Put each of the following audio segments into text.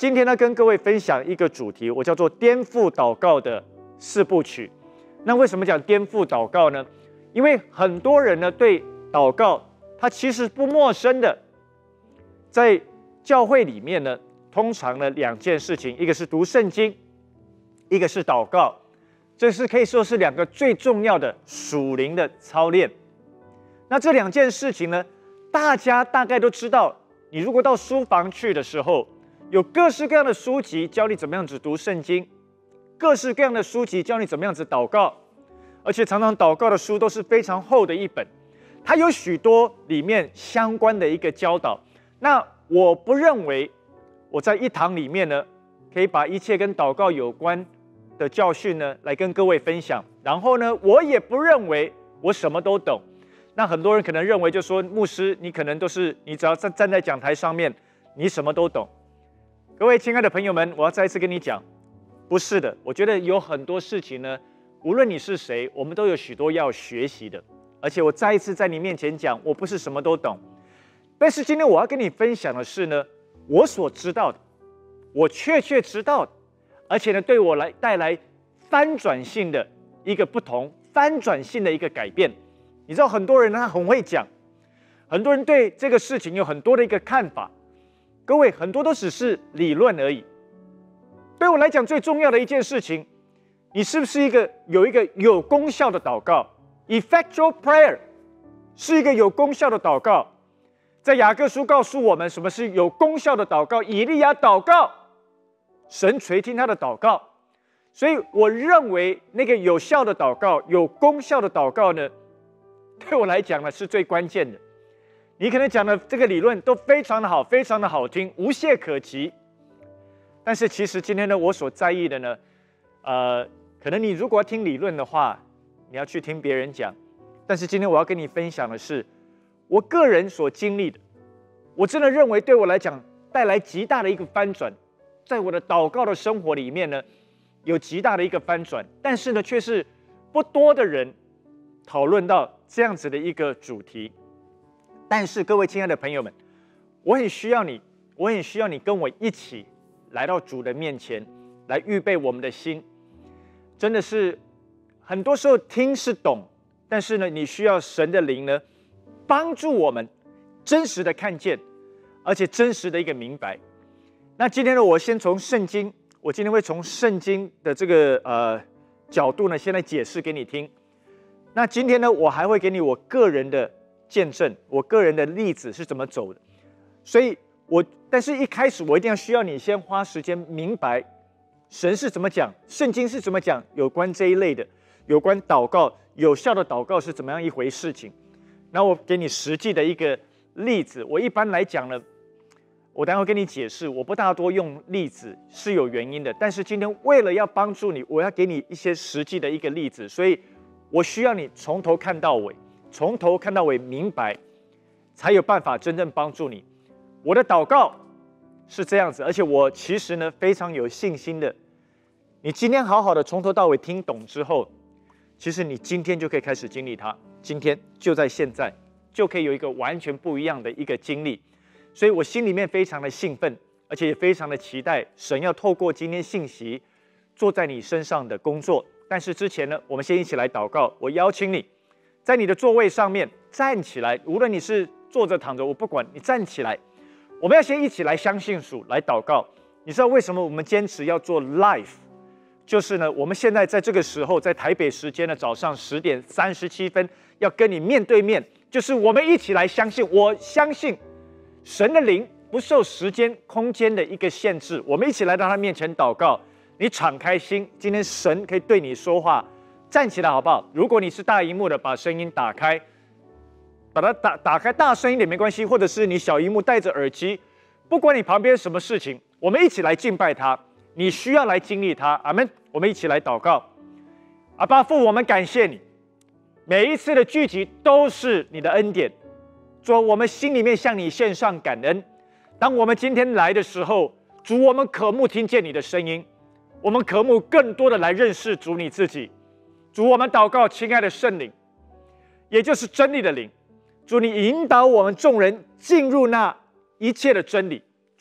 今天呢，跟各位分享一个主题，我叫做颠覆祷告的4部曲。那为什么讲颠覆祷告呢？因为很多人呢对祷告他其实不陌生的，在教会里面呢，通常呢2件事情，一个是读圣经，一个是祷告，这是可以说是2个最重要的属灵的操练。那这2件事情呢，大家大概都知道。你如果到书房去的时候，有各式各样的书籍教你怎么样子读圣经，各式各样的书籍教你怎么样子祷告，而且常常祷告的书都是非常厚的一本，它有许多里面相关的一个教导。那我不认为我在一堂里面呢，可以把一切跟祷告有关的教训呢来跟各位分享，然后呢，我也不认为我什么都懂。那很多人可能认为，就说牧师，你可能都是你只要站在讲台上面，你什么都懂。各位亲爱的朋友们，我要再一次跟你讲，不是的。我觉得有很多事情呢，无论你是谁，我们都有许多要学习的。而且我再一次在你面前讲，我不是什么都懂。但是今天我要跟你分享的是呢，我所知道的，我确知道的，而且呢，对我来带来翻转性的一个不同，翻转性的一个改变。你知道很多人他很会讲，很多人对这个事情有很多的一个看法，各位很多都只是理论而已。对我来讲最重要的一件事情，你是不是有一个有功效的祷告 ？Effectual prayer 是一个有功效的祷告。在雅各书告诉我们什么是有功效的祷告，以利亚祷告，神垂听他的祷告。所以我认为那个有效的祷告，有功效的祷告呢，对我来讲呢是最关键的。你可能讲的这个理论都非常的好，非常的好听，无懈可击。但是其实今天呢，我所在意的呢，可能你如果要听理论的话，你要去听别人讲。但是今天我要跟你分享的是，我个人所经历的，我真的认为对我来讲带来极大的一个翻转，在我的祷告的生活里面呢，有极大的一个翻转。但是呢，却是不多的人讨论到这样子的一个主题。但是各位亲爱的朋友们，我很需要你跟我一起来到主的面前，来预备我们的心。真的是很多时候听是懂，但是呢，你需要神的灵呢帮助我们真实的看见，而且真实的一个明白。那今天呢，我先从圣经，我今天会从圣经的这个角度呢，先来解释给你听。那今天呢，我还会给你我个人的见证，我个人的例子是怎么走的。所以但是一开始我一定要需要你先花时间明白神是怎么讲，圣经是怎么讲有关这一类的，有关祷告，有效的祷告是怎么样一回事情。那我给你实际的一个例子。我一般来讲呢，我待会跟你解释，我不大多用例子是有原因的。但是今天为了要帮助你，我要给你一些实际的一个例子，所以我需要你从头看到尾，从头看到尾明白，才有办法真正帮助你。我的祷告是这样子，而且我其实呢非常有信心的。你今天好好的从头到尾听懂之后，其实你今天就可以开始经历它，今天就在现在就可以有一个完全不一样的一个经历。所以我心里面非常的兴奋，而且也非常的期待神要透过今天信息做在你身上的工作。但是之前呢，我们先一起来祷告。我邀请你在你的座位上面站起来，无论你是坐着躺着，我不管，你站起来。我们要先一起来相信主，来祷告。你知道为什么我们坚持要做 live？ 就是呢，我们现在在这个时候，在台北时间的早上10点37分，要跟你面对面，就是我们一起来相信。我相信神的灵不受时间空间的一个限制，我们一起来到他面前祷告。你敞开心，今天神可以对你说话。站起来好不好？如果你是大荧幕的，把声音打开，把它打开大声一点没关系，或者是你小荧幕戴着耳机，不管你旁边什么事情，我们一起来敬拜他。你需要来经历他，阿们。我们一起来祷告。阿爸父，我们感谢你，每一次的聚集都是你的恩典。主，我们心里面向你献上感恩。当我们今天来的时候，主，我们渴慕听见你的声音，我们渴慕更多的来认识主你自己。主，我们祷告，亲爱的圣灵，也就是真理的灵，主，你引导我们众人进入那一切的真理。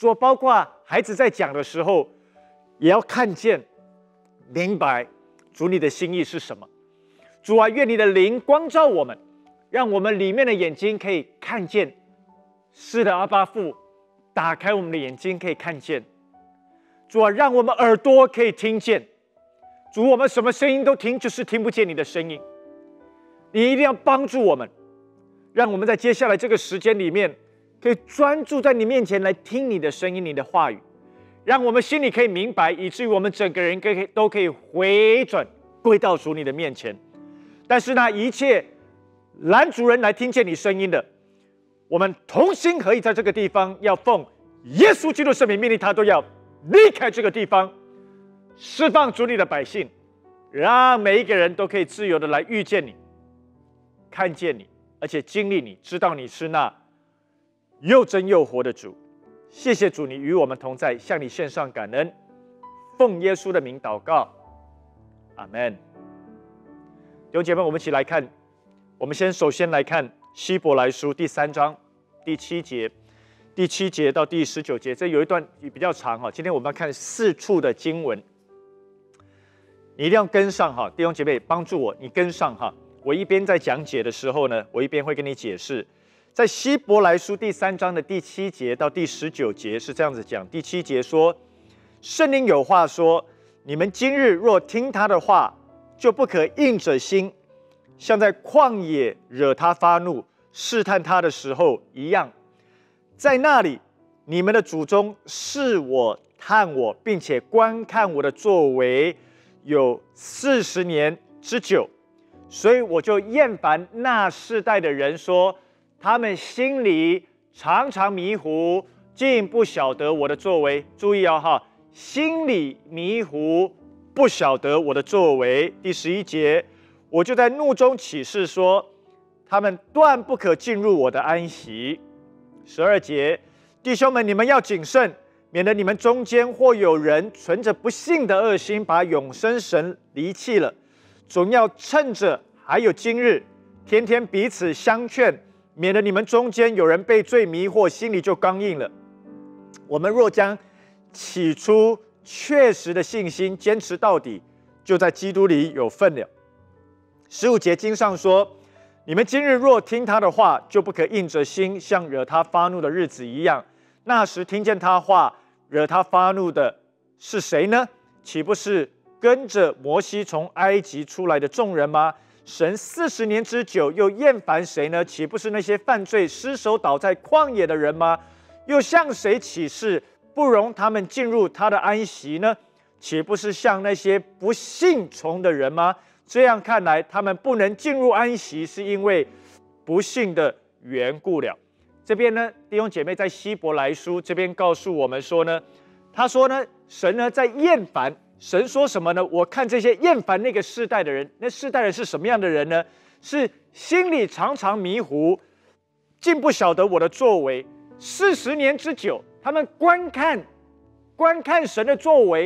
主啊，包括孩子在讲的时候，也要看见、明白主你的心意是什么。主啊，愿你的灵光照我们，让我们里面的眼睛可以看见。是的，阿爸父，打开我们的眼睛可以看见。主啊，让我们耳朵可以听见。主，我们什么声音都听，就是听不见你的声音。你一定要帮助我们，让我们在接下来这个时间里面，可以专注在你面前来听你的声音、你的话语，让我们心里可以明白，以至于我们整个人都可以回转归到主你的面前。但是呢，一切拦阻人来听见你声音的，我们同心合意在这个地方，要奉耶稣基督圣名命令他都要离开这个地方，释放主你的百姓，让每一个人都可以自由的来遇见你、看见你，而且经历你，知道你是那又真又活的主。谢谢主，你与我们同在，向你献上感恩，奉耶稣的名祷告，阿们。弟兄姐妹，我们一起来看，我们首先来看希伯来书第3章第7节，第7节到第19节，这有一段比较长哈。今天我们要看4处的经文，你一定要跟上哈，弟兄姐妹帮助我，你跟上哈。我一边在讲解的时候呢，我一边会跟你解释。在希伯来书第3章的第7节到第19节是这样子讲。第7节说，圣灵有话说，你们今日若听他的话，就不可硬着心，像在旷野惹他发怒、试探他的时候一样。在那里，你们的祖宗试我、探我，并且观看我的作为，有40年之久。所以我就厌烦那世代的人说，他们心里常常迷糊，竟不晓得我的作为。注意哈，心里迷糊，不晓得我的作为。第11节，我就在怒中起誓说，他们断不可进入我的安息。12节，弟兄们，你们要谨慎，免得你们中间或有人存着不信的恶心，把永生神离弃了。总要趁着还有今日，天天彼此相劝，免得你们中间有人被罪迷惑，心里就刚硬了。我们若将起初确实的信心坚持到底，就在基督里有份了。15节经上说，你们今日若听他的话，就不可硬着心，像惹他发怒的日子一样。那时听见他话，惹他发怒的是谁呢？岂不是跟着摩西从埃及出来的众人吗？神40年之久，又厌烦谁呢？岂不是那些犯罪失手倒在旷野的人吗？又向谁起誓，不容他们进入他的安息呢？岂不是向那些不信从的人吗？这样看来，他们不能进入安息，是因为不信的缘故了。这边呢，弟兄姐妹在希伯来书这边告诉我们说呢，他说呢，神呢在厌烦。神说什么呢？我看这些厌烦那个世代的人，那世代人是什么样的人呢？是心里常常迷糊，竟不晓得我的作为。40年之久，他们观看神的作为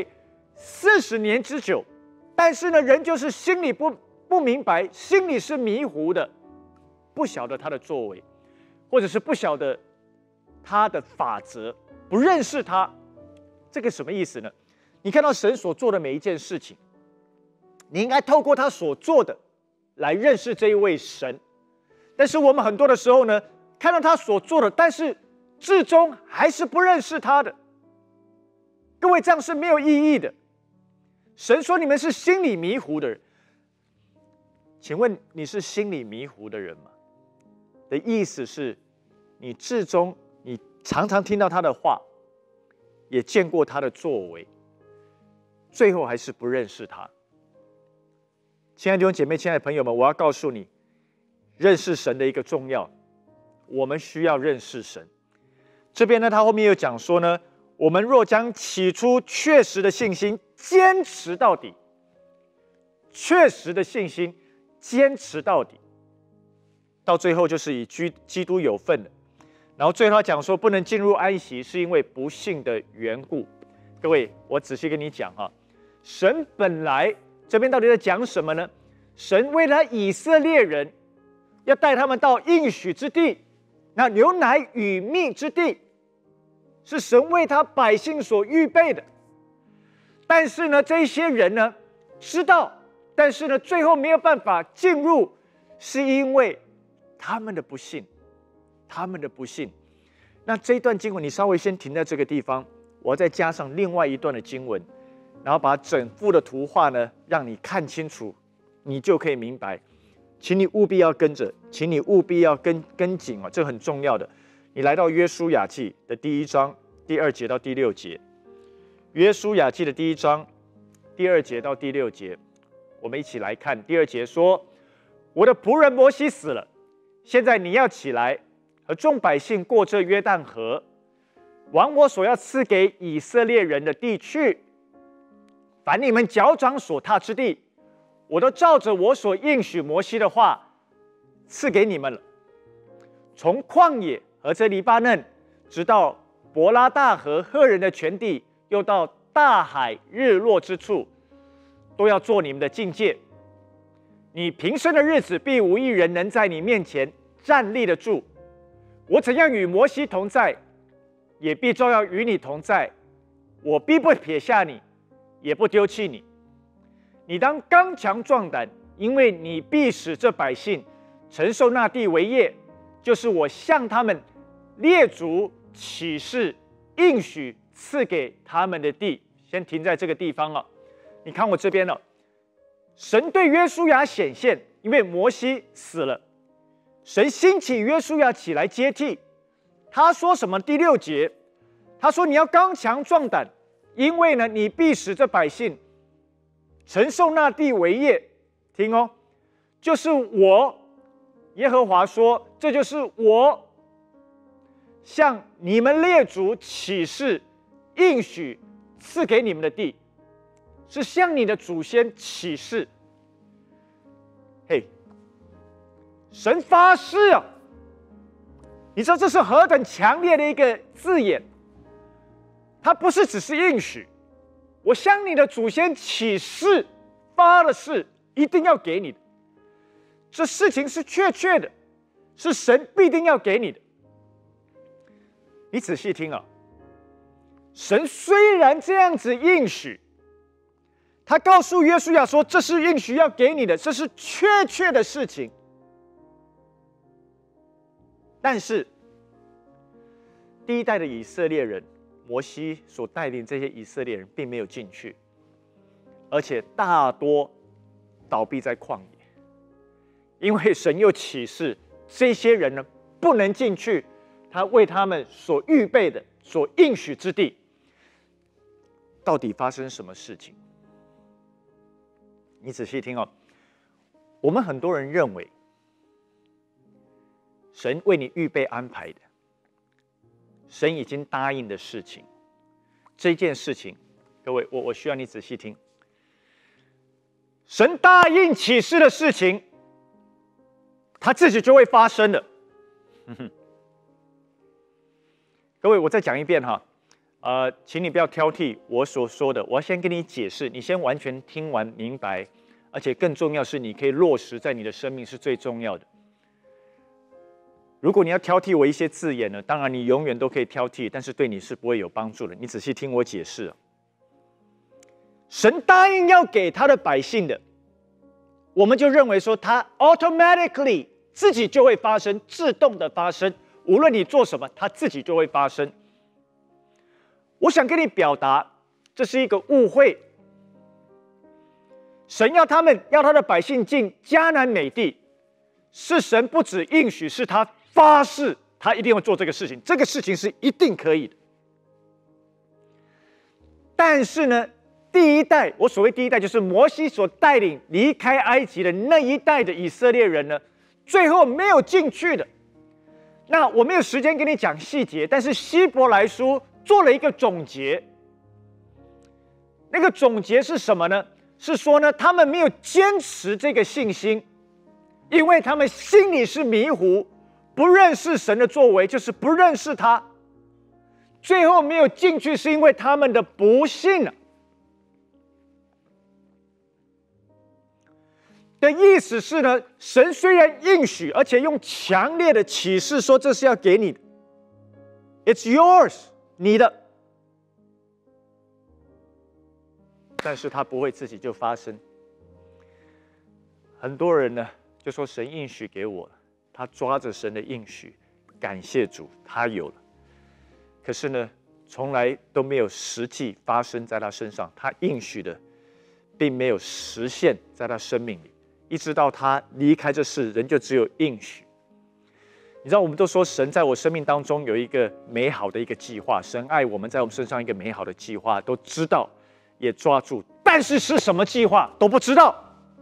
40年之久，但是呢，人就是心里不明白，心里是迷糊的，不晓得他的作为，或者是不晓得他的法则，不认识他。这个什么意思呢？你看到神所做的每一件事情，你应该透过他所做的来认识这一位神。但是我们很多的时候呢，看到他所做的，但是至终还是不认识他的。各位，这样是没有意义的。神说你们是心里迷糊的人，请问你是心里迷糊的人吗？的意思是，你至终你常常听到他的话，也见过他的作为，最后还是不认识他。亲爱的弟兄姐妹，亲爱的朋友们，我要告诉你，认识神的一个重要，我们需要认识神。这边呢，他后面又讲说呢，我们若将起初确实的信心坚持到底，确实的信心坚持到底，到最后就是以基督有份的。然后最后他讲说，不能进入安息，是因为不信的缘故。各位，我仔细跟你讲哈，神本来这边到底在讲什么呢？神为了以色列人，要带他们到应许之地，那牛奶与蜜之地。 是神为他百姓所预备的。但是呢，这些人呢知道，但是呢，最后没有办法进入，是因为他们的不信，他们的不信。那这一段经文，你稍微先停在这个地方，我要再加上另外一段的经文，然后把整幅的图画呢，让你看清楚，你就可以明白。请你务必要跟着，请你务必要跟紧哦，这很重要的。你来到约书亚记的第1章第2节到第6节，约书亚记的第1章第2节到第6节，我们一起来看。第2节说：“我的仆人摩西死了，现在你要起来，和众百姓过这约旦河，往我所要赐给以色列人的地去。凡你们脚掌所踏之地，我都照着我所应许摩西的话赐给你们了。从旷野和这黎巴嫩，直到伯拉大河赫人的全地，又到大海日落之处，都要做你们的境界。你平生的日子，必无一人能在你面前站立得住。我怎样与摩西同在，也必照样与你同在。我必不撇下你，也不丢弃你。你当刚强壮胆，因为你必使这百姓承受那地为业，就是我向他们列祖起誓应许赐给他们的地。”先停在这个地方了。你看我这边了，神对约书亚显现，因为摩西死了，神兴起约书亚起来接替。他说什么？第6节，他说：“你要刚强壮胆，因为呢，你必使这百姓承受那地为业。”听哦，就是我耶和华说，这就是我向你们列祖起誓应许赐给你们的地，是向你的祖先起誓。嘿，神发誓啊！你知道这是何等强烈的一个字眼？它不是只是应许，我向你的祖先起誓，发了誓，一定要给你的。这事情是确切的，是神必定要给你的。你仔细听啊，神虽然这样子应许，他告诉约书亚说，这是应许要给你的，这是确切的事情。但是第一代的以色列人，摩西所带领这些以色列人并没有进去，而且大多倒闭在旷野，因为神又启示这些人呢不能进去他为他们所预备的、所应许之地。到底发生什么事情？你仔细听哦。我们很多人认为，神为你预备安排的，神已经答应的事情，这件事情，各位，我需要你仔细听。神答应启示的事情，它自己就会发生的。各位，我再讲一遍哈，请你不要挑剔我所说的，我要先跟你解释，你先完全听完明白，而且更重要是你可以落实在你的生命是最重要的。如果你要挑剔我一些字眼呢，当然你永远都可以挑剔，但是对你是不会有帮助的。你仔细听我解释，神答应要给他的百姓的，我们就认为说他 automatically 自己就会发生，自动的发生，无论你做什么，它自己就会发生。我想跟你表达，这是一个误会。神要他的百姓进迦南美地，是神不止应许，是他发誓，他一定要做这个事情，这个事情是一定可以的。但是呢，第一代，我所谓第一代，就是摩西所带领离开埃及的那一代的以色列人呢，最后没有进去的。那我没有时间跟你讲细节，但是希伯来书做了一个总结。那个总结是什么呢？是说呢，他们没有坚持这个信心，因为他们心里是迷糊，不认识神的作为，就是不认识他。最后没有进去，是因为他们的不信啊。的意思是呢，神虽然应许，而且用强烈的启示说这是要给你的 ，It's yours， 你的，但是它不会自己就发生。很多人呢就说神应许给我了，他抓着神的应许，感谢主，他有了。可是呢，从来都没有实际发生在他身上，他应许的并没有实现在他生命里，一直到他离开这世，人就只有应许。你知道，我们都说神在我生命当中有一个美好的一个计划，神爱我们在我们身上一个美好的计划，都知道，也抓住，但是是什么计划都不知道。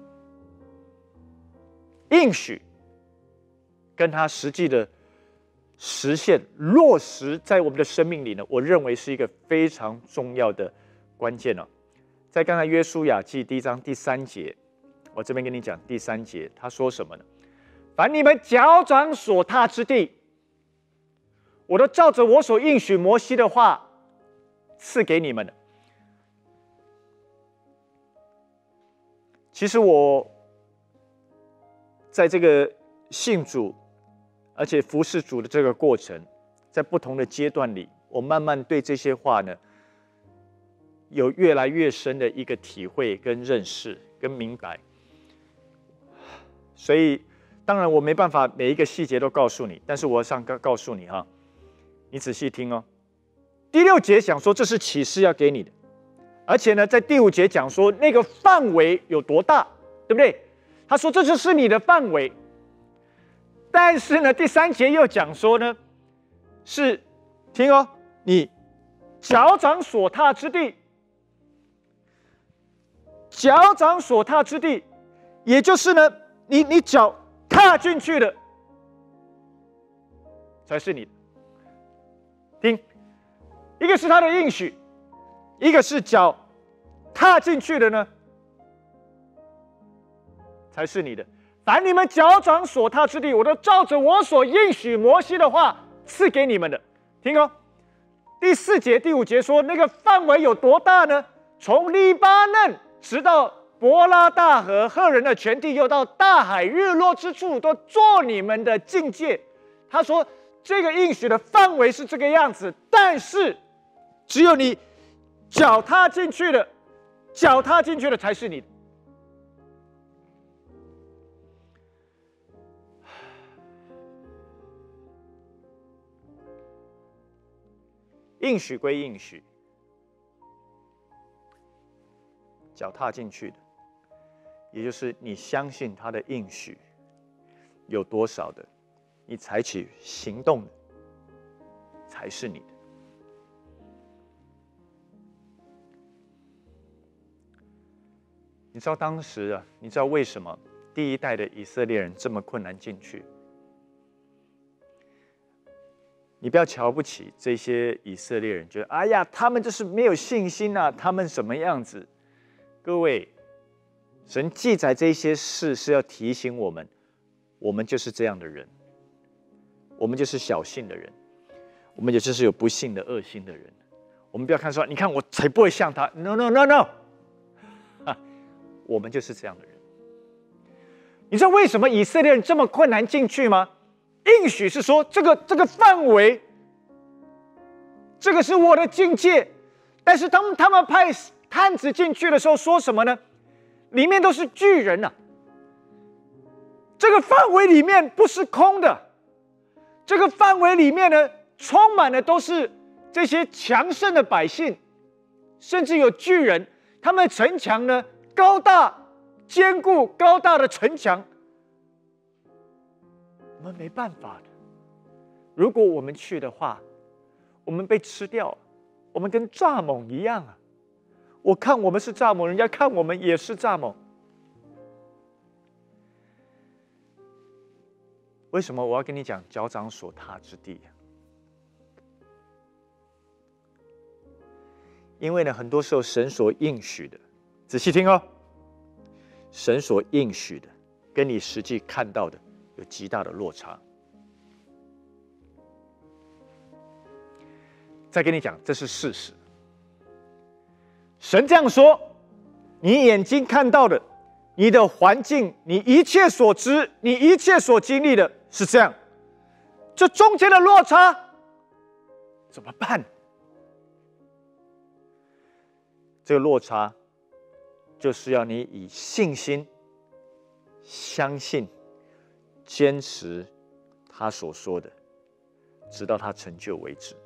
应许跟他实际的实现落实在我们的生命里呢，我认为是一个非常重要的关键哦。在刚才约书亚记第1章第3节，我这边跟你讲第3节，他说什么呢？凡你们脚掌所踏之地，我都照着我所应许摩西的话赐给你们的。其实我在这个信主而且服侍主的这个过程，在不同的阶段里，我慢慢对这些话呢有越来越深的一个体会跟认识跟明白。所以当然我没办法每一个细节都告诉你，但是我想告诉你哈，你仔细听哦。第6节讲说这是启示要给你的，而且呢在第5节讲说那个范围有多大，对不对？他说这就是你的范围。但是呢第3节又讲说呢，是听哦，你脚掌所踏之地，脚掌所踏之地，也就是呢你脚踏进去的才是你的。听，一个是他的应许，一个是脚踏进去的呢才是你的。凡你们脚掌所踏之地，我都照着我所应许摩西的话赐给你们的。听哦，第4节、第5节说那个范围有多大呢？从黎巴嫩直到伯拉大河，赫人的全地，又到大海日落之处，都做你们的境界。他说这个应许的范围是这个样子，但是只有你脚踏进去的，脚踏进去的才是你的。应许归应许，脚踏进去的，也就是你相信他的应许有多少的，你采取行动的才是你的。你知道当时啊，你知道为什么第一代的以色列人这么困难进去？你不要瞧不起这些以色列人，觉得哎呀，他们就是没有信心啊，他们什么样子？各位，神记载这些事是要提醒我们，我们就是这样的人，我们就是小信的人，我们也就是有不信的恶心的人。我们不要看说，你看我才不会像他 ，no no no no， 我们就是这样的人。你知道为什么以色列人这么困难进去吗？应许是说这个范围，这个是我的境界，但是当他们派探子进去的时候，说什么呢？里面都是巨人啊！这个范围里面不是空的，这个范围里面呢，充满的都是这些强盛的百姓，甚至有巨人。他们的城墙呢，高大坚固，高大的城墙。我们没办法的，如果我们去的话，我们被吃掉，我们跟蚱蜢一样啊！我看我们是蚱蜢，人家看我们也是蚱蜢。为什么我要跟你讲脚掌所踏之地？因为呢，很多时候神所应许的，仔细听哦，神所应许的跟你实际看到的有极大的落差。再跟你讲，这是事实。神这样说，你眼睛看到的，你的环境，你一切所知，你一切所经历的是这样。这中间的落差怎么办？ 这个落差就是要你以信心相信，坚持他所说的，直到他成就为止。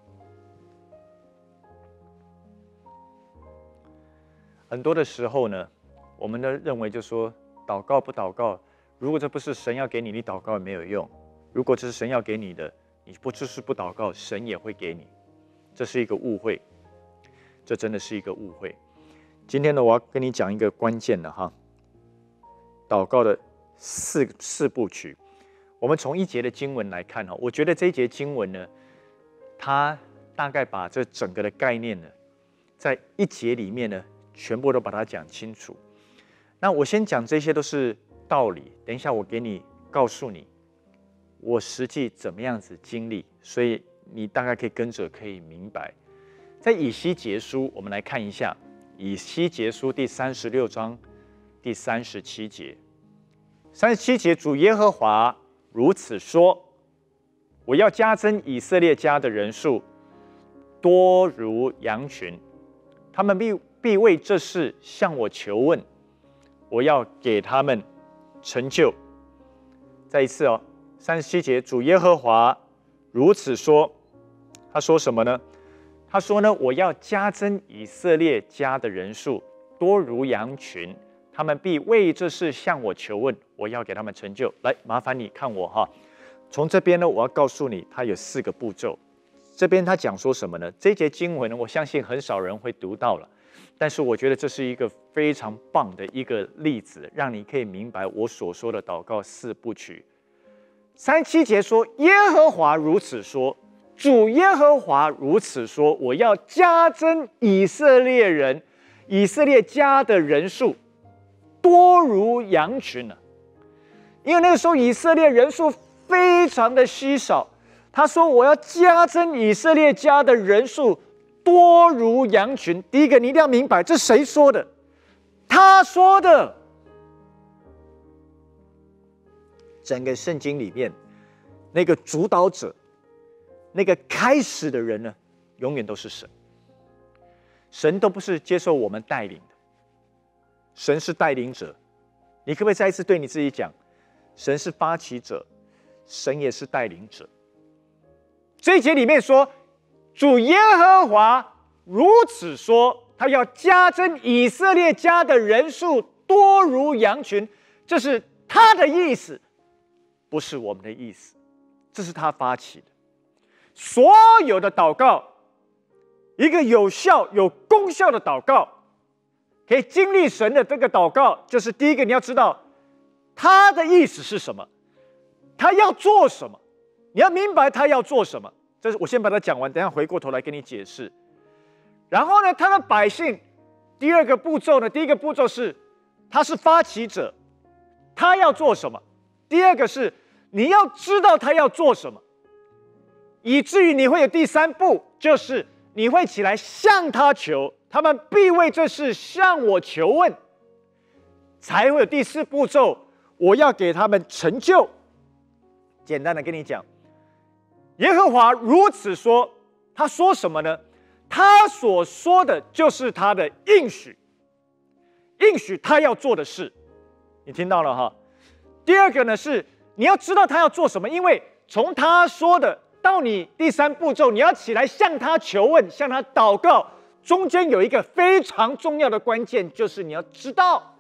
很多的时候呢，我们都认为就说祷告不祷告，如果这不是神要给你，你祷告也没有用；如果这是神要给你的，你不就是不祷告，神也会给你。这是一个误会，这真的是一个误会。今天呢，我要跟你讲一个关键的哈，祷告的四部曲。我们从一节的经文来看哈，我觉得这一节经文呢，它大概把这整个的概念呢，在一节里面呢，全部都把它讲清楚。那我先讲这些都是道理，等一下我给你告诉你，我实际怎么样子经历，所以你大概可以跟着可以明白。在以西结书，我们来看一下以西结书第36章第37节。37节，主耶和华如此说：我要加增以色列家的人数，多如羊群，他们必为这事向我求问，我要给他们成就。再一次37节，主耶和华如此说，他说什么呢？他说呢，我要加增以色列家的人数，多如羊群，他们必为这事向我求问，我要给他们成就。来，麻烦你看我哈，从这边呢，我要告诉你，它有4个步骤。这边他讲说什么呢？这节经文呢，我相信很少人会读到了，但是我觉得这是一个非常棒的一个例子，让你可以明白我所说的祷告4部曲。37节说，耶和华如此说，主耶和华如此说，我要加增以色列人、以色列家的人数，多如羊群啊。因为那个时候以色列人数非常的稀少，他说我要加增以色列家的人数，多如羊群。第一个，你一定要明白，这谁说的？他说的。整个圣经里面，那个主导者，那个开始的人呢，永远都是神。神都不是接受我们带领的，神是带领者。你可不可以再一次对你自己讲，神是发起者，神也是带领者？这一节里面说，主耶和华如此说，他要加增以色列家的人数，多如羊群。这是他的意思，不是我们的意思，这是他发起的。所有的祷告，一个有效有功效的祷告，可以经历神的这个祷告，就是第一个，你要知道他的意思是什么，他要做什么，你要明白他要做什么。这是我先把它讲完，等一下回过头来跟你解释。然后呢，他的百姓，第二个步骤呢，第一个步骤是他是发起者，他要做什么；第二个是你要知道他要做什么，以至于你会有第3步，就是你会起来向他求，他们必为这事向我求问，才会有第4步骤，我要给他们成就。简单的跟你讲，耶和华如此说，他说什么呢？他所说的就是他的应许，应许他要做的事，你听到了哈？第二个呢是你要知道他要做什么，因为从他说的到你第3步骤，你要起来向他求问，向他祷告，中间有一个非常重要的关键，就是你要知道，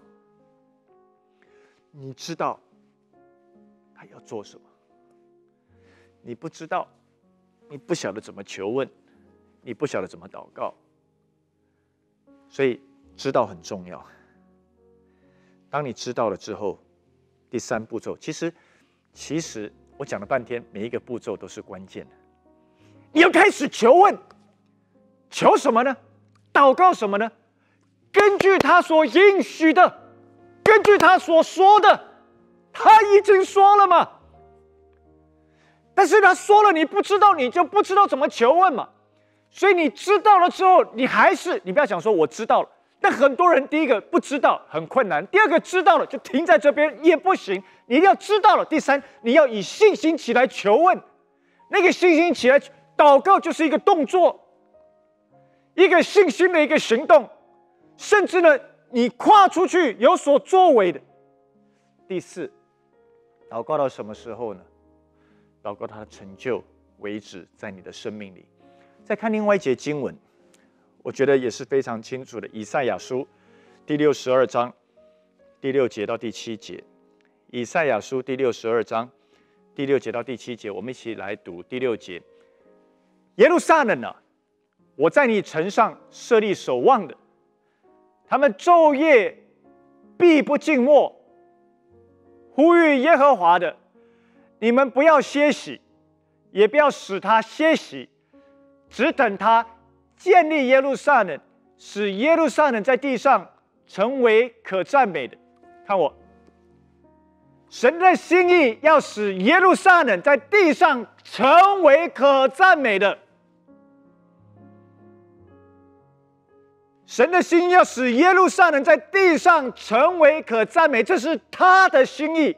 你知道他要做什么。你不知道，你不晓得怎么求问，你不晓得怎么祷告，所以知道很重要。当你知道了之后，第3步骤，其实我讲了半天，每一个步骤都是关键的。你要开始求问，求什么呢？祷告什么呢？根据他所应许的，根据他所说的，他已经说了嘛。但是他说了，你不知道，你就不知道怎么求问嘛。所以你知道了之后，你不要想说我知道了。但很多人第一个不知道很困难，第二个知道了就停在这边也不行，你一定要知道了。第3，你要以信心起来求问，那个信心起来祷告就是一个动作，一个信心的一个行动。 甚至呢，你跨出去有所作为的。第四，祷告到什么时候呢？祷告他的成就为止，在你的生命里。再看另外一节经文，我觉得也是非常清楚的，以赛亚书第62章第6节到第7节。以赛亚书第62章第6节到第7节，我们一起来读第6节。耶路撒冷啊，我在你城上设立守望的，他们昼夜必不静默，呼吁耶和华的，你们不要歇息，也不要使他歇息，只等他建立耶路撒冷，使耶路撒冷在地上成为可赞美的。看我，神的心意要使耶路撒冷在地上成为可赞美的。神的心意要使耶路撒冷在地上成为可赞美，这是他的心意。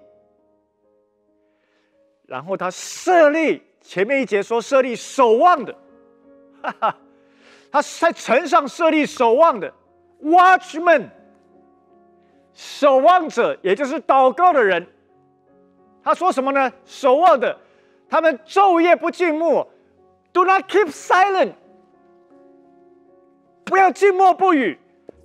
然后他设立，前面一节说设立守望的，他在城上设立守望的 watchman， 守望者，也就是祷告的人。他说什么呢？守望的，他们昼夜不静默 ，do not keep silent。不要静默不语，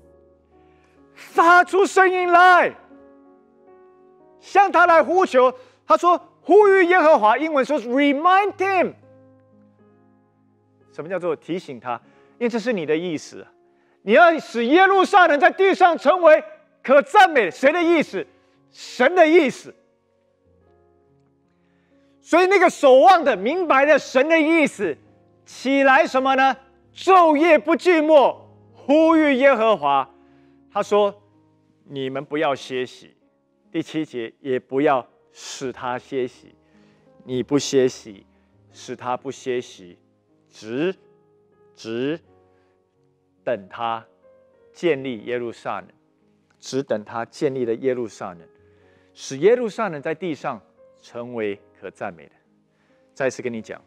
发出声音来，向他来呼求。他说呼吁耶和华，英文说 remind him。什么叫做提醒他？因为这是你的意思，你要使耶路撒冷在地上成为可赞美。谁的意思？神的意思。所以那个守望的明白了神的意思，起来什么呢？昼夜不寂寞，呼吁耶和华。他说：“你们不要歇息。”第7节，也不要使他歇息。你不歇息，使他不歇息，只等他建立耶路撒冷，只等他建立了耶路撒冷，使耶路撒冷在地上成为可赞美的。再次跟你讲，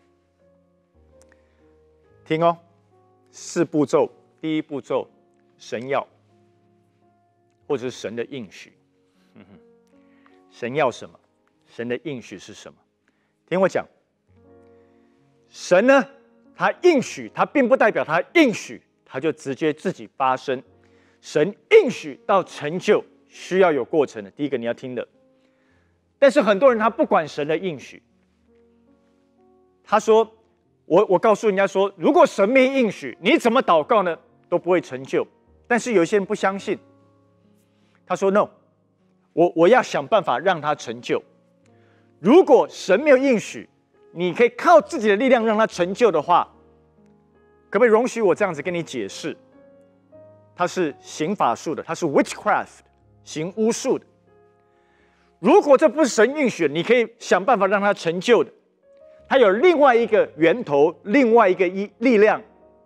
听哦。4步骤，第一步骤，神要，或者是神的应许。神要什么？神的应许是什么？听我讲，神呢，他应许，他并不代表他应许，他就直接自己发生。神应许到成就需要有过程的。第一个你要听的，但是很多人他不管神的应许，他说。我告诉人家说，如果神没应许，你怎么祷告呢？都不会成就。但是有一些人不相信，他说 ：“No， 我要想办法让他成就。如果神没有应许，你可以靠自己的力量让他成就的话，可不可以容许我这样子跟你解释？他是行法术的，他是 witchcraft， 行巫术的。如果这不是神应许，你可以想办法让他成就的。”它有另外一个源头，另外一个力量，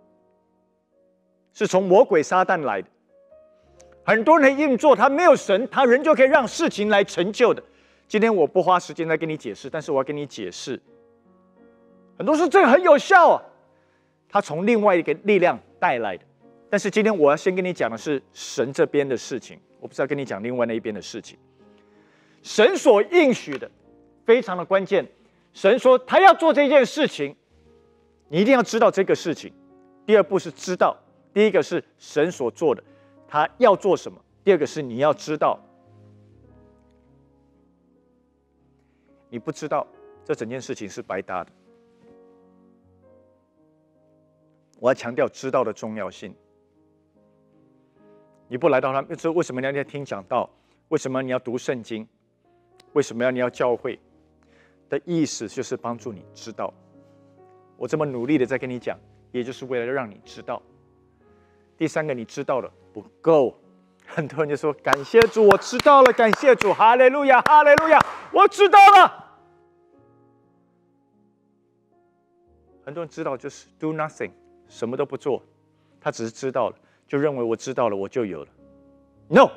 是从魔鬼撒旦来的。很多人硬做，他没有神，他人就可以让事情来成就的。今天我不花时间来跟你解释，但是我要跟你解释，很多人说这个很有效啊，他从另外一个力量带来的。但是今天我要先跟你讲的是神这边的事情，我不是要跟你讲另外那一边的事情。神所应许的非常的关键。神说他要做这件事情，你一定要知道这个事情。第二步是知道，第一个是神所做的，他要做什么；第二个是你要知道。你不知道，这整件事情是白搭的。我要强调知道的重要性。你不来到他，说为什么你要听讲道？为什么你要读圣经？为什么你要教会？的意思就是帮助你知道，我这么努力的在跟你讲，也就是为了让你知道。第三个，你知道了不够，很多人就说感谢主，我知道了，感谢主，哈利路亚，哈利路亚，我知道了。很多人知道就是 do nothing， 什么都不做，他只是知道了，就认为我知道了，我就有了。No。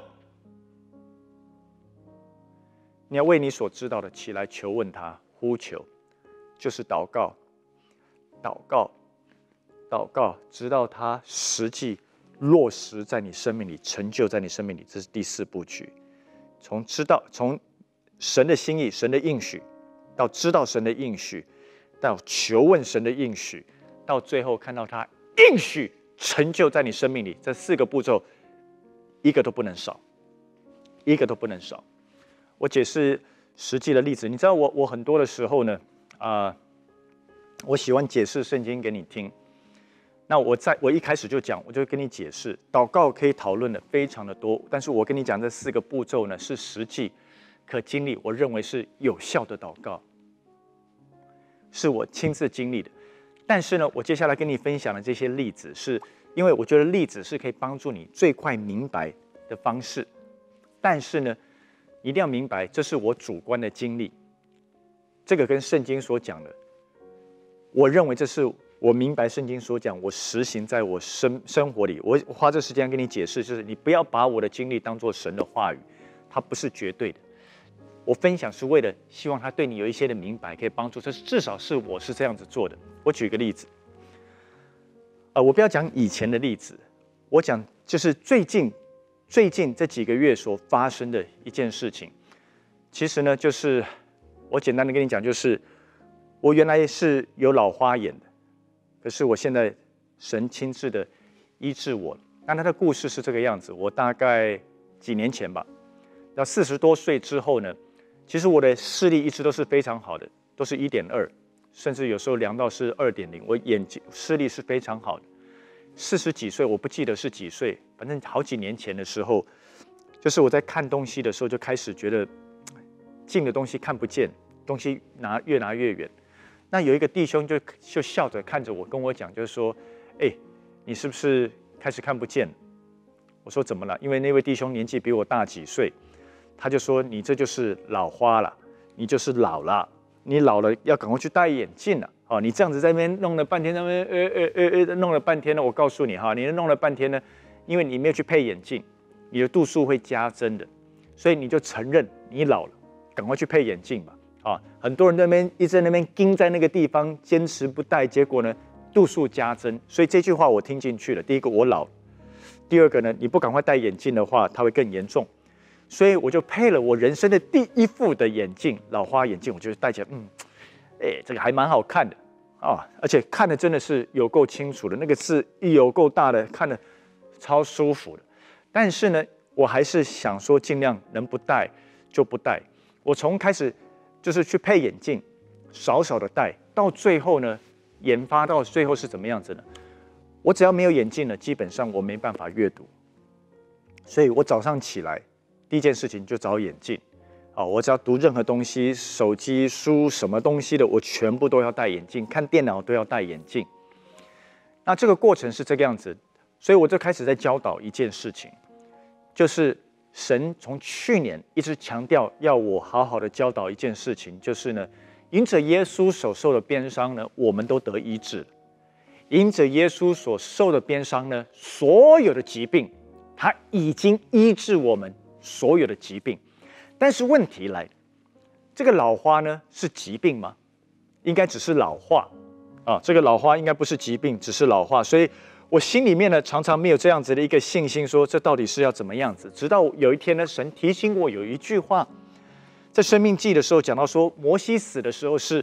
你要为你所知道的起来求问他，呼求，就是祷告，祷告，祷告，直到他实际落实在你生命里，成就在你生命里，这是第4部曲。从神的心意、神的应许，到知道神的应许，到求问神的应许，到最后看到他应许成就在你生命里，这4个步骤，一个都不能少，一个都不能少。我解释实际的例子，你知道我很多的时候呢，我喜欢解释圣经给你听。那我一开始就讲，我就跟你解释，祷告可以讨论的非常的多，但是我跟你讲这4个步骤呢，是实际可经历，我认为是有效的祷告，是我亲自经历的。但是呢，我接下来跟你分享的这些例子，是因为我觉得例子是可以帮助你最快明白的方式。但是呢，一定要明白，这是我主观的经历，这个跟圣经所讲的，我认为这是我明白圣经所讲，我实行在我生活里。我花这时间跟你解释，就是你不要把我的经历当作神的话语，它不是绝对的。我分享是为了希望它对你有一些的明白，可以帮助。这至少是我是这样子做的。我举个例子，我不要讲以前的例子，我讲就是最近这几个月所发生的一件事情。其实呢，就是我简单的跟你讲，就是我原来是有老花眼的。可是我现在神亲自的医治我。那他的故事是这个样子：我大概几年前吧，到40多岁之后呢，其实我的视力一直都是非常好的，都是1.2，甚至有时候量到是2.0，我眼睛视力是非常好的。40几岁，我不记得是几岁，反正好几年前的时候，就是我在看东西的时候就开始觉得近的东西看不见，东西越拿越远。那有一个弟兄就笑着看着我，跟我讲，就是说，你是不是开始看不见？我说怎么了？因为那位弟兄年纪比我大几岁，他就说你这就是老花了，你就是老了，你老了要赶快去戴眼镜了。你这样子在那边弄了半天，弄了半天呢，我告诉你哈，你弄了半天呢，因为你没有去配眼镜，你的度数会加增的，所以你就承认你老了，赶快去配眼镜吧。很多人在那边一直在那边盯在那个地方，坚持不戴，结果呢度数加增。所以这句话我听进去了。第一个我老了，第二个呢，你不赶快戴眼镜的话，它会更严重。所以我就配了我人生的第1副的眼镜，老花眼镜，我就戴起来，这个还蛮好看的而且看的真的是有够清楚的，那个字有够大的，看的超舒服的。但是呢，我还是想说尽量能不戴就不戴。我从开始就是去配眼镜，少少的戴，到最后呢，研发到最后是怎么样子呢？我只要没有眼镜了，基本上我没办法阅读，所以我早上起来第一件事情就找眼镜。我只要读任何东西，手机、书什么东西的，我全部都要戴眼镜，看电脑都要戴眼镜。那这个过程是这个样子，所以我就开始在教导一件事情，就是神从去年一直强调要我好好的教导一件事情，就是呢，因着耶稣所受的鞭伤呢，我们都得医治。因着耶稣所受的鞭伤呢，所有的疾病，他已经医治我们所有的疾病。但是问题来，这个老花呢是疾病吗？应该只是老化这个老花应该不是疾病，只是老化。所以我心里面呢常常没有这样子的一个信心，说这到底是要怎么样子。直到有一天呢，神提醒我有一句话，在申命记的时候讲到说，摩西死的时候是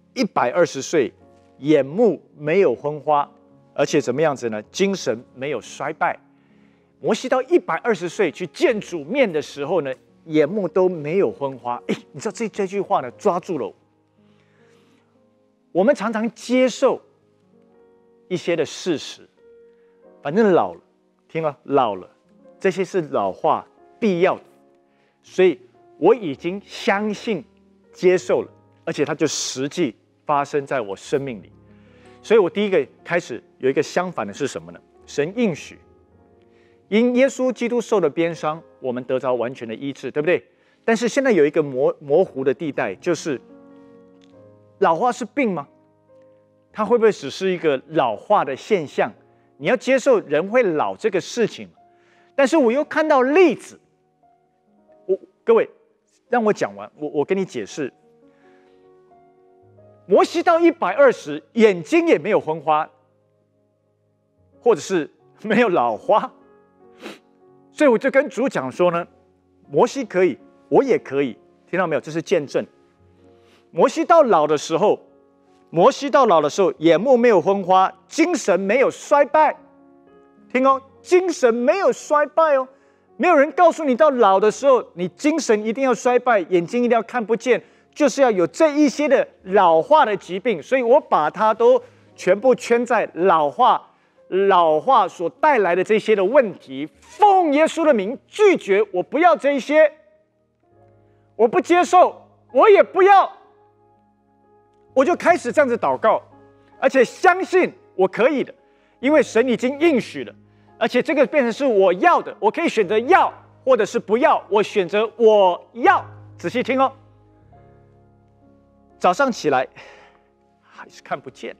120岁，眼目没有昏花，而且怎么样子呢？精神没有衰败。摩西到120岁去见主面的时候呢，眼目都没有昏花。你知道这句话呢，抓住了我。我们常常接受一些的事实，反正老了，听了老了，这些是老化必要的，所以我已经相信、接受了，而且它就实际发生在我生命里。所以我第一个开始有一个相反的是什么呢？神应许，因耶稣基督受的鞭伤，我们得着完全的医治，对不对？但是现在有一个模糊的地带，就是老化是病吗？它会不会只是一个老化的现象？你要接受人会老这个事情。但是我又看到例子，各位让我讲完，我跟你解释。摩西到120，眼睛也没有昏花，或者是没有老花。所以我就跟主讲说呢，摩西可以，我也可以，听到没有？这是见证。摩西到老的时候，眼目没有昏花，精神没有衰败。听哦，精神没有衰败哦。没有人告诉你到老的时候，你精神一定要衰败，眼睛一定要看不见，就是要有这一些的老化的疾病。所以我把它都全部圈在老化所带来的这些的问题。奉耶稣的名拒绝，我不要这一些，我不接受，我也不要。我就开始这样子祷告，而且相信我可以的，因为神已经应许了，而且这个变成是我要的，我可以选择要或者是不要，我选择我要。仔细听哦，早上起来还是看不见，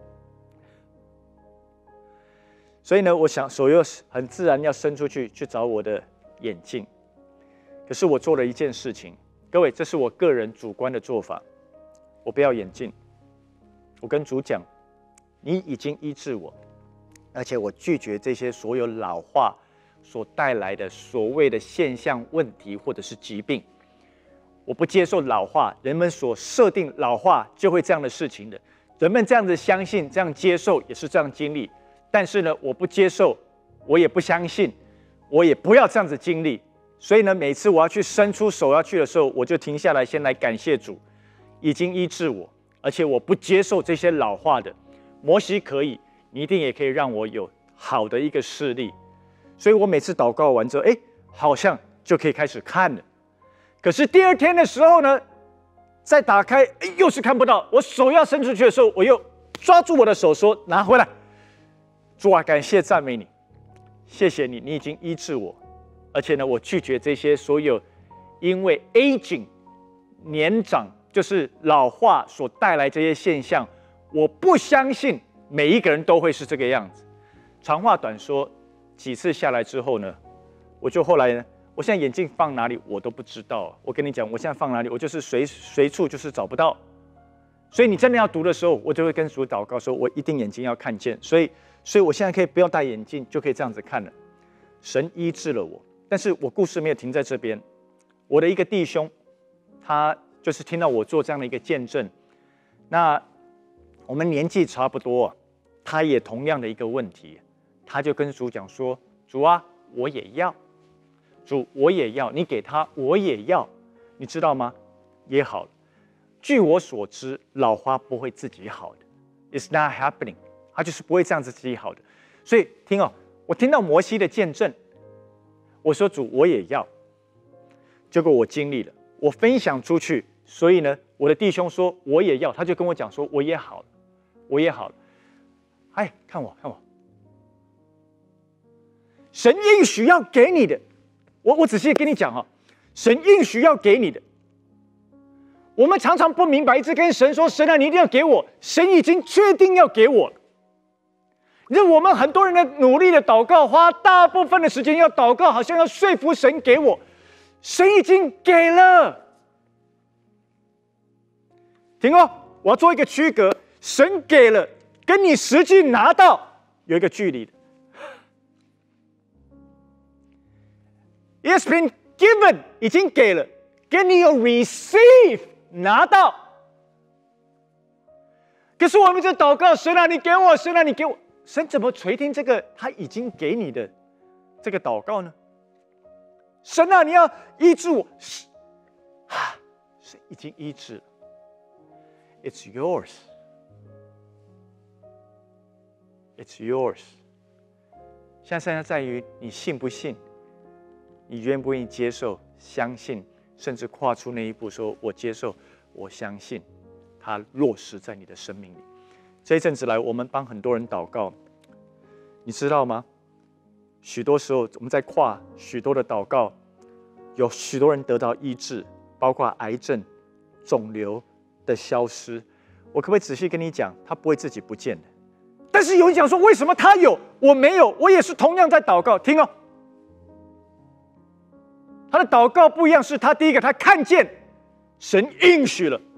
所以呢，我想手又很自然要伸出去找我的眼镜。可是我做了一件事情，各位，这是我个人主观的做法，我不要眼镜。我跟主讲，你已经医治我，而且我拒绝这些所有老化所带来的所谓的现象、问题或者是疾病。我不接受老化，人们所设定老化就会这样的事情的，人们这样子相信、这样接受也是这样经历。但是呢，我不接受，我也不相信，我也不要这样子经历。所以呢，每次我要去伸出手要去的时候，我就停下来，先来感谢主，已经医治我，而且我不接受这些老化的。摩西可以，你一定也可以让我有好的一个视力。所以我每次祷告完之后，好像就可以开始看了。可是第二天的时候呢，再打开，又是看不到。我手要伸出去的时候，我又抓住我的手说：“拿回来。”主啊，感谢赞美你，谢谢你，你已经医治我，而且呢，我拒绝这些所有因为 aging 年长就是老化所带来这些现象，我不相信每一个人都会是这个样子。长话短说，几次下来之后呢，我就后来呢，我现在眼镜放哪里我都不知道。我跟你讲，我现在放哪里，我就是随处就是找不到。所以你真的要读的时候，我就会跟主祷告说，我一定眼睛要看见。所以我现在可以不要戴眼镜，就可以这样子看了。神医治了我，但是我故事没有停在这边。我的一个弟兄，他就是听到我做这样的一个见证，那我们年纪差不多，他也同样的一个问题，他就跟主讲说：“主啊，我也要，主我也要，你给他我也要，你知道吗？也好了。据我所知，老花不会自己好的 ，It's not happening。”他就是不会这样子自己好的，所以听哦，我听到摩西的见证，我说主我也要，结果我经历了，我分享出去，所以呢，我的弟兄说我也要，他就跟我讲说我也好了，我也好了，看我，神应许要给你的，我仔细跟你讲哈，神应许要给你的。我们常常不明白，一直跟神说神啊，你一定要给我，神已经确定要给我了。我们很多人的努力的祷告，花大部分的时间要祷告，好像要说服神给我，神已经给了。听哦，我要做一个区隔，神给了，跟你实际拿到有一个距离的。It's been given， 已经给了，跟你有 receive 拿到。可是我们在祷告，神啊，你给我，神啊，你给我。神怎么垂听这个他已经给你的这个祷告呢？神啊，你要医治我，神已经医治了。It's yours. It's yours. 现在在于你信不信，你愿不愿意接受、相信，甚至跨出那一步，说我接受，我相信，它落实在你的生命里。这一阵子来，我们帮很多人祷告，你知道吗？许多时候我们在跨许多的祷告，有许多人得到医治，包括癌症、肿瘤的消失。我可不可以仔细跟你讲，他不会自己不见的。但是有人讲说，为什么他有我没有？我也是同样在祷告，听哦。他的祷告不一样，是他第一个，他看见神应许了，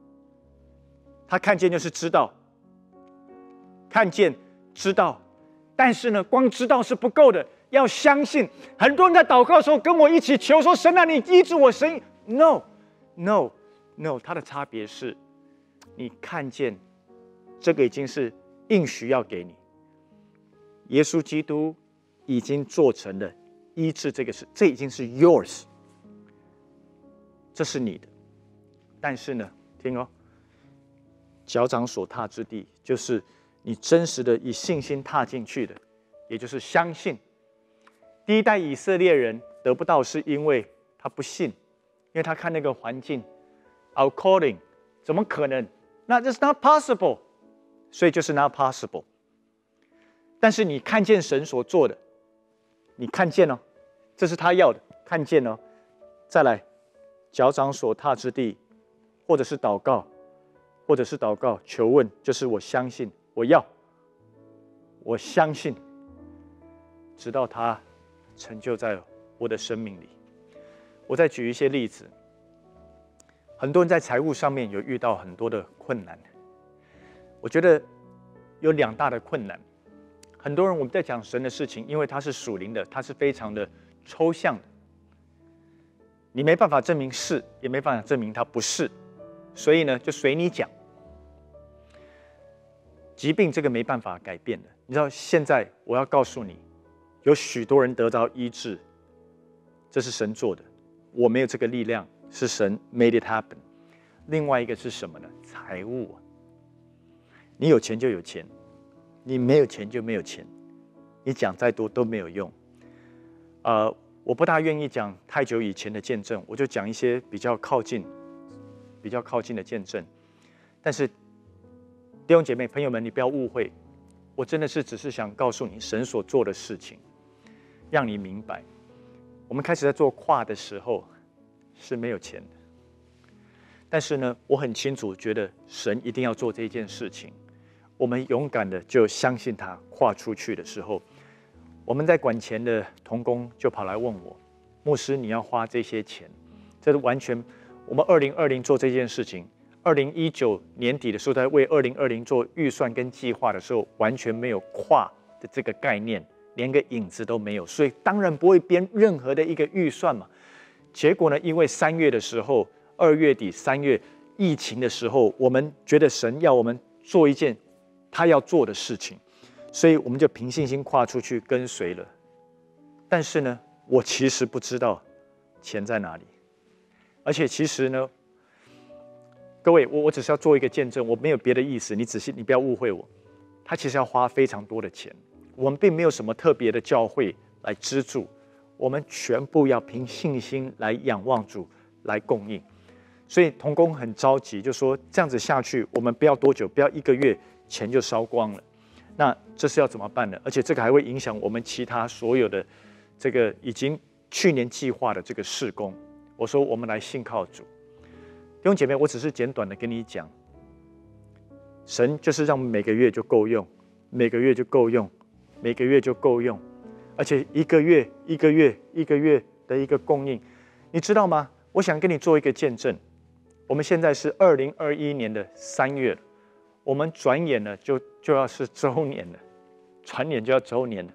他看见就是知道。看见、知道， 但是呢，光知道是不够的，要相信。很多人在祷告的时候跟我一起求说：“神啊，你医治我。”神 ，No，它的差别是，你看见这个已经是应许要给你，耶稣基督已经做成了医治这个事，这已经是 yours， 这是你的。但是呢，听哦，脚掌所踏之地，就是你真实的以信心踏进去的，也就是相信。第一代以色列人得不到，是因为他不信，因为他看那个环境 ，according， 怎么可能？那 it's not possible， 所以就是 not possible。但是你看见神所做的，你看见哦，这是他要的，看见哦，再来，脚掌所踏之地，或者是祷告。或者是祷告求问，就是我相信，我相信，直到它成就在我的生命里。我再举一些例子，很多人在财务上面有遇到很多的困难，我觉得有2大的困难。很多人我们在讲神的事情，因为它是属灵的，它是非常的抽象的，你没办法证明是，也没办法证明它不是，所以呢，就随你讲。疾病这个没办法改变的，你知道现在我要告诉你，有许多人得到医治，这是神做的，我没有这个力量，是神 made it happen。另外一个是什么呢？财务，你有钱就有钱，你没有钱就没有钱，你讲再多都没有用。我不大愿意讲太久以前的见证，我就讲一些比较靠近的见证，但是。弟兄姐妹、朋友们，你不要误会，我真的是只是想告诉你神所做的事情，让你明白。我们开始在做跨的时候是没有钱的，但是呢，我很清楚觉得神一定要做这件事情。我们勇敢的就相信他，跨出去的时候，我们在管钱的同工就跑来问我，牧师，你要花这些钱，这是完全我们2020做这件事情。2019年底的时候，在为2020做预算跟计划的时候，完全没有跨的这个概念，连个影子都没有，所以当然不会编任何的一个预算嘛。结果呢，因为3月的时候，2月底3月疫情的时候，我们觉得神要我们做一件他要做的事情，所以我们就凭信心跨出去跟随了。但是呢，我其实不知道钱在哪里，而且其实呢。各位，我只是要做一个见证，我没有别的意思，你不要误会我。他其实要花非常多的钱，我们并没有什么特别的教会来资助，我们全部要凭信心来仰望主来供应。所以同工很着急，就说这样子下去，我们不要多久，不要1个月，钱就烧光了。那这是要怎么办呢？而且这个还会影响我们其他所有的这个已经去年计划的这个事工。我说我们来信靠主。弟兄姐妹，我只是简短的跟你讲，神就是让每个月就够用，每个月就够用，每个月就够用，而且一个月的一个供应，你知道吗？我想跟你做一个见证。我们现在是2021年的3月了，我们转眼呢就要是周年了，转眼就要周年了。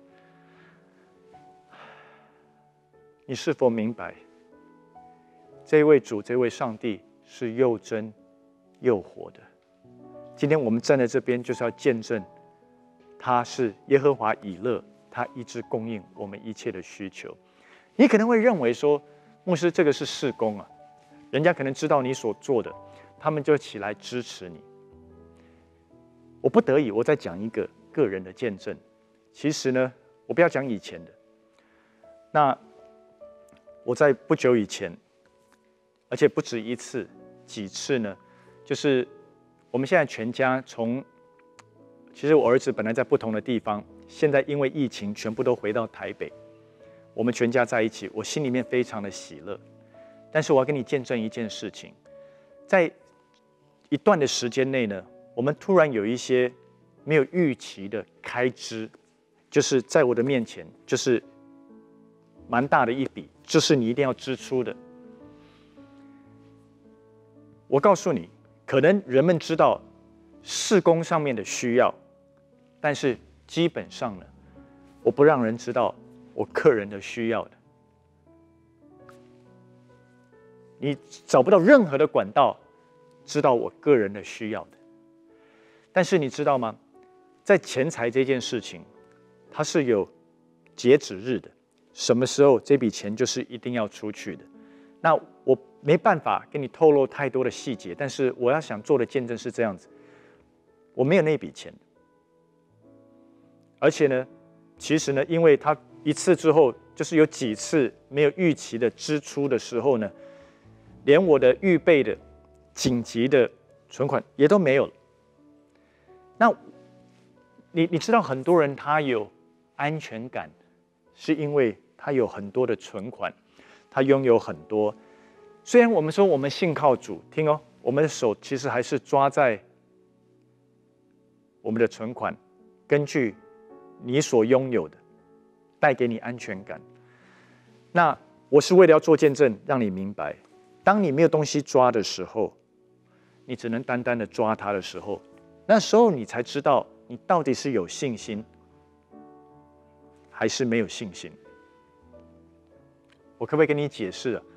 你是否明白，这位主，这位上帝？是又真又活的。今天我们站在这边，就是要见证，他是耶和华以勒，他一直供应我们一切的需求。你可能会认为说，牧师这个是事工啊，人家可能知道你所做的，他们就起来支持你。我不得已，我再讲一个个人的见证。其实呢，我不要讲以前的。那我在不久以前，而且不止一次。几次呢？就是我们现在全家其实我儿子本来在不同的地方，现在因为疫情全部都回到台北，我们全家在一起，我心里面非常的喜乐。但是我要跟你见证一件事情，在一段的时间内呢，我们突然有一些没有预期的开支，就是在我的面前，就是蛮大的一笔，就是你一定要支出的。我告诉你，可能人们知道事工上面的需要，但是基本上呢， 我不让人知道我个人的需要的。你找不到任何的管道知道我个人的需要的。但是你知道吗？在钱财这件事情，它是有截止日的，什么时候这笔钱就是一定要出去的。那我没办法跟你透露太多的细节，但是我要想做的见证是这样子：我没有那笔钱，而且呢，其实呢，因为他一次之后，就是有几次没有预期的支出的时候呢，连我的预备的紧急的存款也都没有了。那你知道很多人他有安全感，是因为他有很多的存款，他拥有很多。虽然我们说我们信靠主，听哦，我们的手其实还是抓在我们的存款，根据你所拥有的，带给你安全感。那我是为了要做见证，让你明白，当你没有东西抓的时候，你只能单单的抓它的时候，那时候你才知道你到底是有信心还是没有信心。我可不可以跟你解释啊？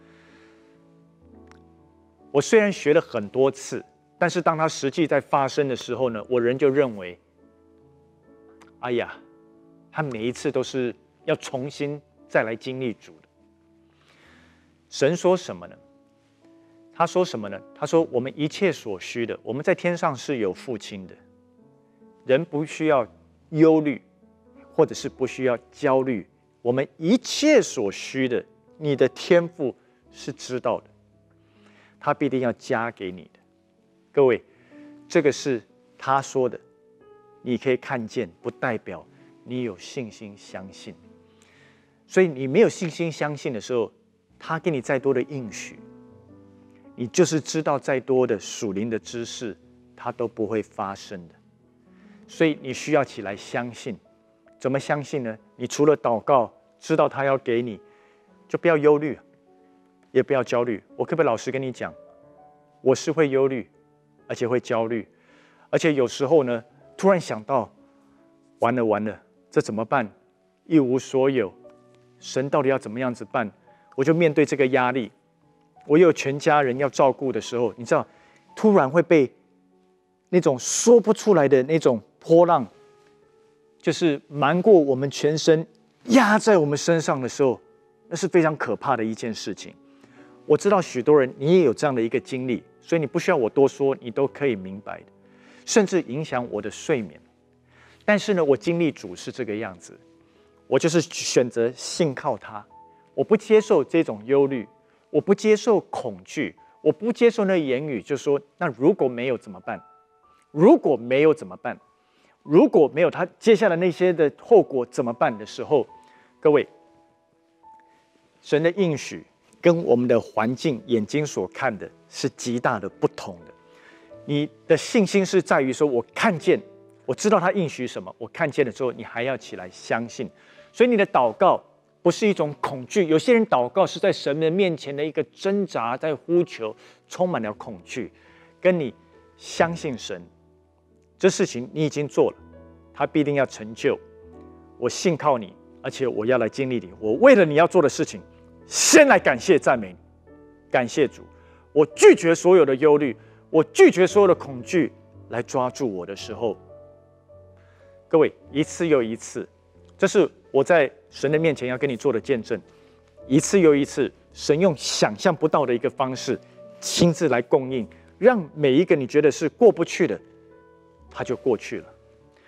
我虽然学了很多次，但是当它实际在发生的时候呢，我仍旧认为，哎呀，他每一次都是要重新再来经历主的。神说什么呢？他说什么呢？他说我们一切所需的，我们在天上是有父亲的，人不需要忧虑，或者是不需要焦虑。我们一切所需的，你的天父是知道的，他必定要加给你的。各位，这个是他说的，你可以看见，不代表你有信心相信。所以你没有信心相信的时候，他给你再多的应许，你就是知道再多的属灵的知识，它都不会发生的。所以你需要起来相信。怎么相信呢？你除了祷告，知道他要给你，就不要忧虑，也不要焦虑。我可不可以老实跟你讲，我是会忧虑，而且会焦虑，而且有时候呢，突然想到，完了，这怎么办？一无所有，神到底要怎么样子办？我就面对这个压力，我有全家人要照顾的时候，你知道，突然会被那种说不出来的那种波浪，就是瞒过我们全身，压在我们身上的时候，那是非常可怕的一件事情。我知道许多人你也有这样的一个经历，所以你不需要我多说，你都可以明白的，甚至影响我的睡眠。但是呢，我经历主是这个样子，我就是选择信靠他，我不接受这种忧虑，我不接受恐惧，我不接受那言语，就说那如果没有怎么办？如果没有怎么办？如果没有他接下来那些的后果怎么办的时候，各位，神的应许跟我们的环境眼睛所看的是极大的不同的。你的信心是在于说，我看见，我知道他应许什么，我看见了之后，你还要起来相信。所以你的祷告不是一种恐惧，有些人祷告是在神的面前的一个挣扎，在呼求，充满了恐惧。跟你相信神，这事情你已经做了，他必定要成就。我信靠你，而且我要来经历你。我为了你要做的事情，先来感谢赞美你，感谢主。我拒绝所有的忧虑，我拒绝所有的恐惧来抓住我的时候，各位，一次又一次，这是我在神的面前要跟你做的见证。一次又一次，神用想象不到的一个方式，亲自来供应，让每一个你觉得是过不去的，它就过去了。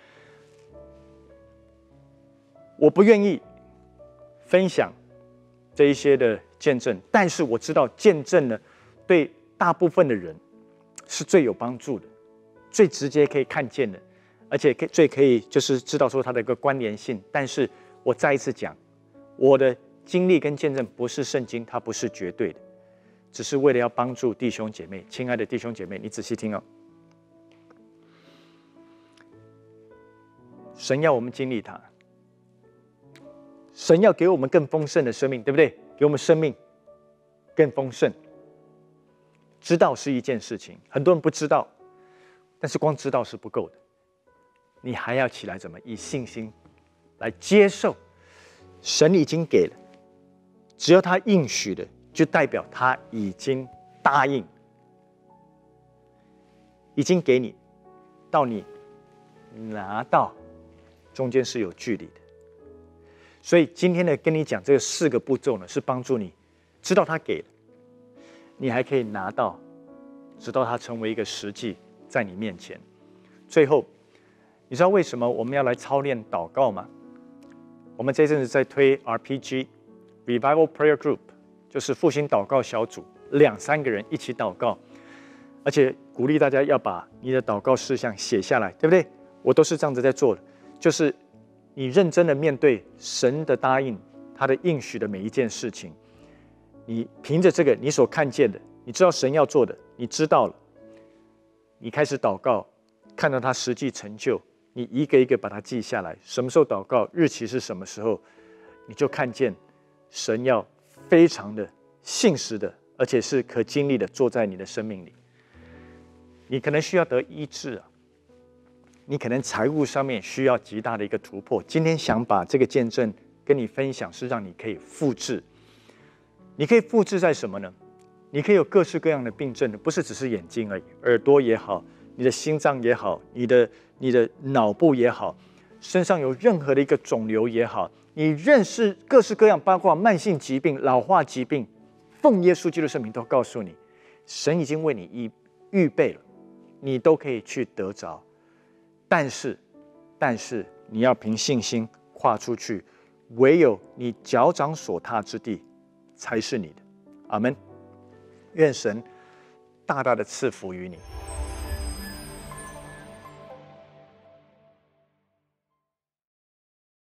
我不愿意分享这一些的见证，但是我知道见证呢，对大部分的人是最有帮助的，最直接可以看见的，而且最可以就是知道说它的一个关联性。但是我再一次讲，我的经历跟见证不是圣经，它不是绝对的，只是为了要帮助弟兄姐妹。亲爱的弟兄姐妹，你仔细听哦，神要我们经历它，神要给我们更丰盛的生命，对不对？给我们生命更丰盛。知道是一件事情，很多人不知道，但是光知道是不够的，你还要起来怎么以信心来接受。神已经给了，只要他应许的，就代表他已经答应，已经给你，到你拿到，中间是有距离的。所以今天呢，跟你讲这4个步骤呢，是帮助你知道他给了，你还可以拿到，直到它成为一个实际在你面前。最后，你知道为什么我们要来操练祷告吗？我们这阵子在推 RPG Revival Prayer Group， 就是复兴祷告小组，2、3个人一起祷告，而且鼓励大家要把你的祷告事项写下来，对不对？我都是这样子在做的，就是你认真的面对神的答应，他的应许的每一件事情，你凭着这个你所看见的，你知道神要做的，你知道了，你开始祷告，看到他实际成就，你一个一个把它记下来，什么时候祷告，日期是什么时候，你就看见神要非常的信实的，而且是可经历的做在你的生命里。你可能需要得医治啊，你可能财务上面需要极大的一个突破。今天想把这个见证跟你分享，是让你可以复制。你可以复制在什么呢？你可以有各式各样的病症，不是只是眼睛而已，耳朵也好，你的心脏也好，你的脑部也好，身上有任何的一个肿瘤也好，你认识各式各样，包括慢性疾病、老化疾病，奉耶稣基督的圣名都告诉你，神已经为你预备了，你都可以去得着。但是你要凭信心跨出去，唯有你脚掌所踏之地才是你的。阿们。愿神大大的赐福于你。